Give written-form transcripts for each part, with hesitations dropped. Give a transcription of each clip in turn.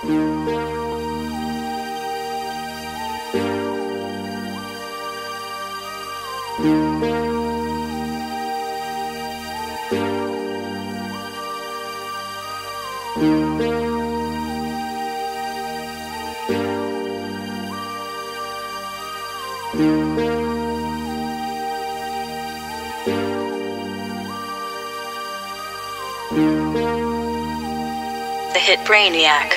The hit Brainiac.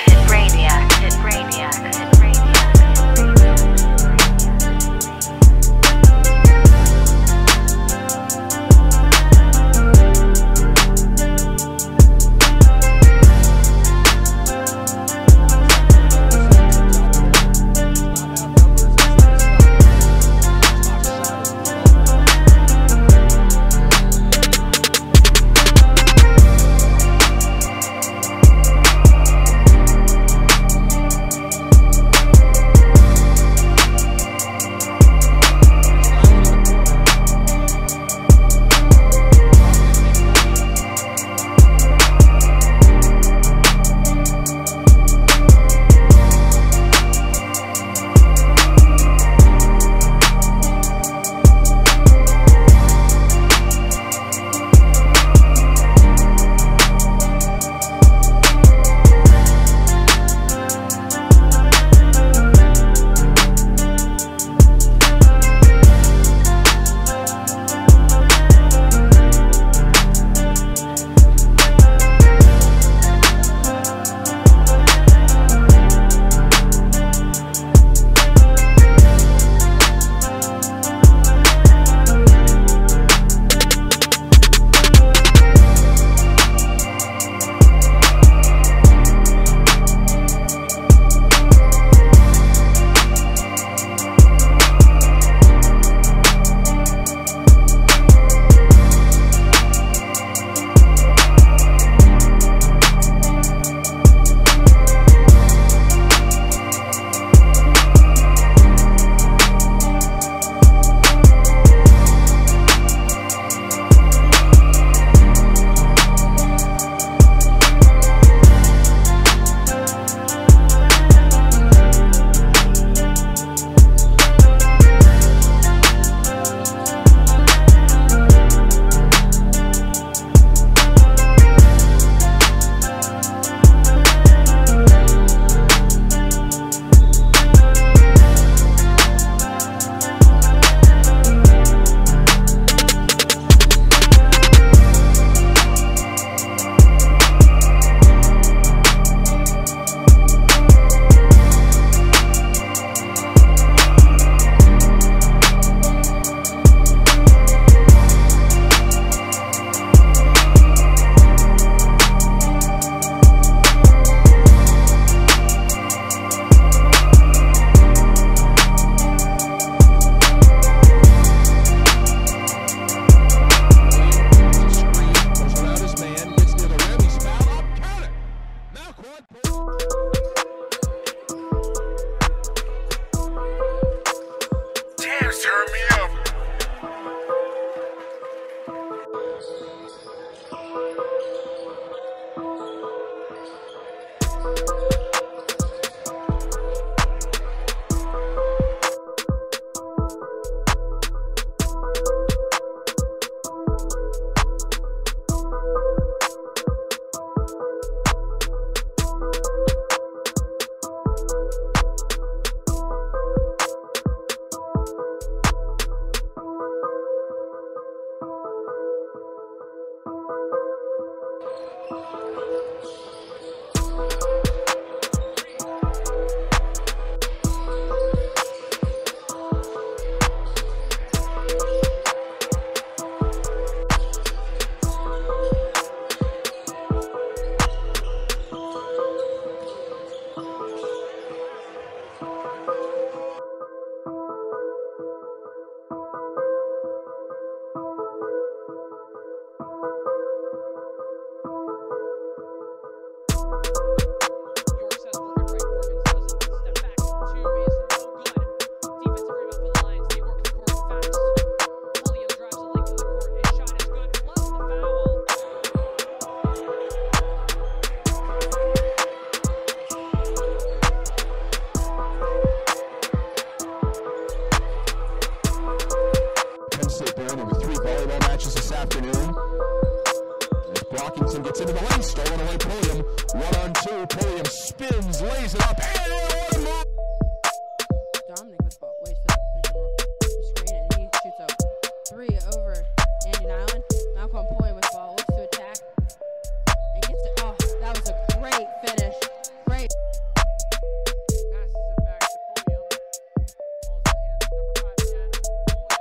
Hawkinson gets into the lane, stolen away Pullium. 1-on-2, Pullium spins, lays it up, and what a move! Dominic with ball, waits for the pick and roll, the screen, and he shoots up 3 over Andy Nyland. Malquan Pullium with ball, looks to attack, and gets it. Oh, that was a great finish. Great. Passes it back to Pullium. Ball's in the hands of number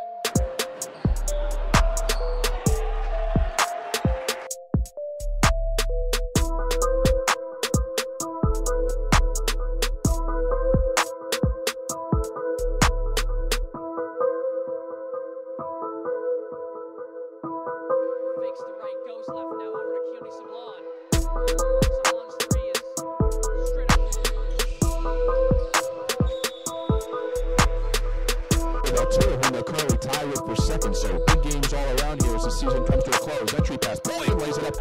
5 fakes the right, goes left, now over to Cuny Sablon. Sablon's 3 is straight up. About 2 whom they're currently tied with for second, so big games all around here as the season comes to a close. Entry pass, Pullium lays it up.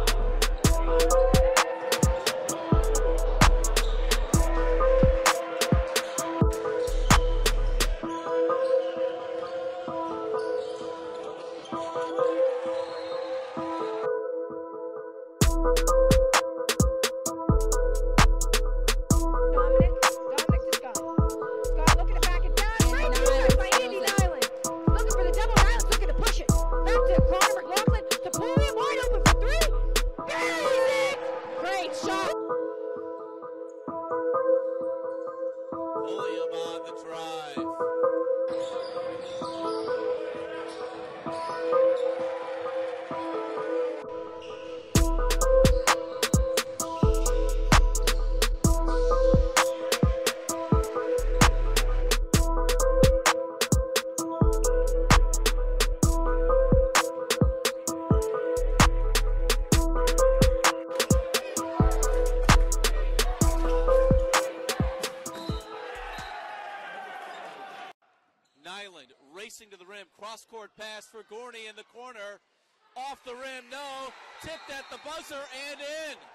Dominic to Scott. Scott looking to back it down. Great defense by Andy Nyland. Looking for the double. Nyland's looking to push it. Back to Connor McLaughlin. To Pullium, wide open for 3. Buries it! Great shot. Pullium on the drive. Nyland racing to the rim, cross-court pass for Gorney in the corner, off the rim, no, tipped at the buzzer and in.